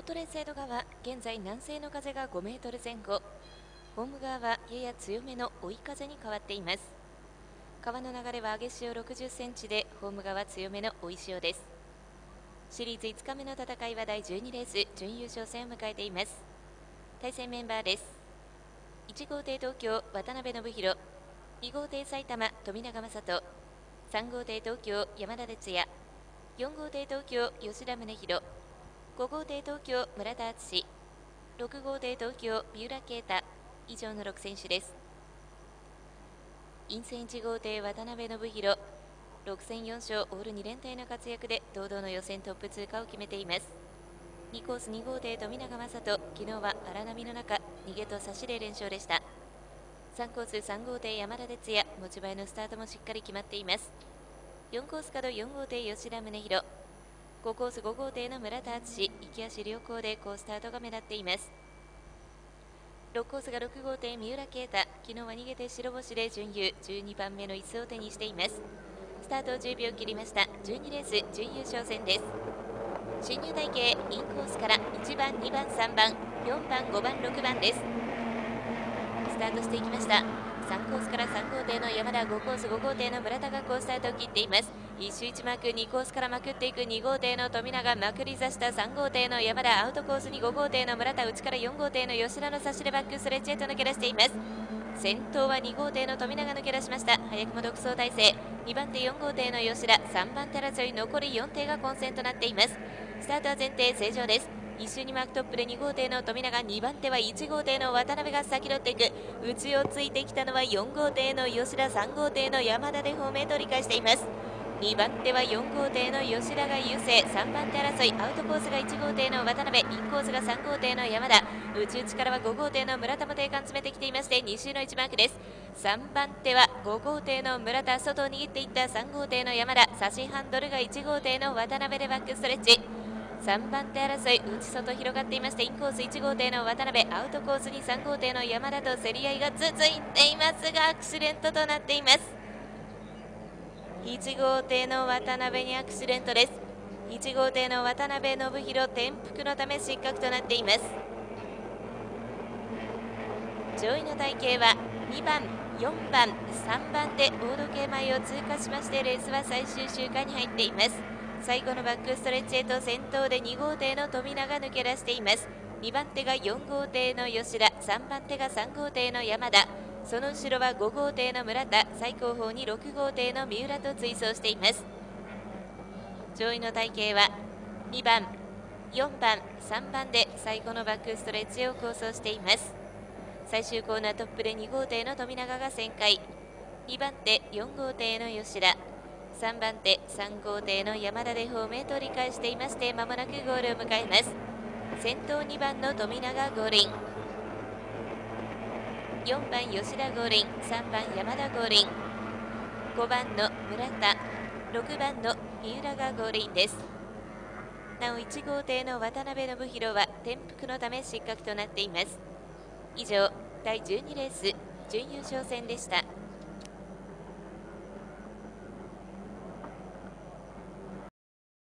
トレーサイド側、現在南西の風が5メートル前後、ホーム側はやや強めの追い風に変わっています。川の流れは上げ潮60センチで、ホーム側強めの追い潮です。シリーズ5日目の戦いは第12レース、準優勝戦を迎えています。対戦メンバーです。1号艇東京、渡辺信弘、2号艇埼玉、富永雅人、3号艇東京、山田哲也、4号艇東京、吉田宗弘、5号艇東京、村田敦、6号艇東京、三浦啓太、以上の6選手です。陰線1号艇、渡辺信弘、6戦4勝、オール2連隊の活躍で堂々の予選トップ通過を決めています。2コース2号艇、富永雅人、昨日は荒波の中、逃げと差しで連勝でした。3コース3号艇、山田哲也、持ち前のスタートもしっかり決まっています。4コース角4号艇、吉田宗弘、5コース5号艇の村田敦、行き足良好で好スタートが目立っています。6コースが6号艇、三浦啓太、昨日は逃げて白星で準優、12番目の椅子を手にしています。スタートを10秒切りました。12レース準優勝戦です。進入隊形、インコースから1番、2番、3番、4番、5番、6番です。スタートしていきました。3コースから3号艇の山田、5コース5号艇の村田が好スタートを切っています。1周1マーク、2コースからまくっていく2号艇の富永、まくり座した3号艇の山田、アウトコースに5号艇の村田、内から4号艇の吉田の差しでバックストレッチへと抜け出しています。先頭は2号艇の富永抜け出しました。早くも独走態勢。2番手4号艇の吉田、3番手争い、残り4艇が混戦となっています。スタートは前提正常です。1周にマークトップで2号艇の富永、2番手は1号艇の渡辺が先取っていく。内をついてきたのは4号艇の吉田、3号艇の山田でホームへと理解しています。2番手は4号艇の吉田が優勢、3番手争い、アウトコースが1号艇の渡辺、インコースが3号艇の山田、内々からは5号艇の村田も定間詰めてきていまして、2周の1マークです。3番手は5号艇の村田、外を握っていった3号艇の山田、差しハンドルが1号艇の渡辺でバックストレッチ。3番手争い、内外広がっていまして、インコース1号艇の渡辺、アウトコースに3号艇の山田と競り合いが続いていますが、アクシデントとなっています。1号艇の渡辺にアクシデントです。1号艇の渡辺信弘、転覆のため失格となっています。上位の隊形は2番、4番、3番で大時計前を通過しまして、レースは最終周回に入っています。最後のバックストレッチへと先頭で2号艇の富永抜け出しています。2番手が4号艇の吉田、3番手が3号艇の山田、その後ろは5号艇の村田、最後方に6号艇の三浦と追走しています。上位の隊形は2番、4番、3番で最後のバックストレッチを構想しています。最終コーナートップで2号艇の富永が旋回、2番手4号艇の吉田、3番手3号艇の山田でホームへと折り返していまして、まもなくゴールを迎えます。先頭2番の富永合輪、4番吉田合輪、3番山田合輪、5番の村田、6番の三浦が合輪です。なお1号艇の渡辺信弘は転覆のため失格となっています。以上、第12レース準優勝戦でした。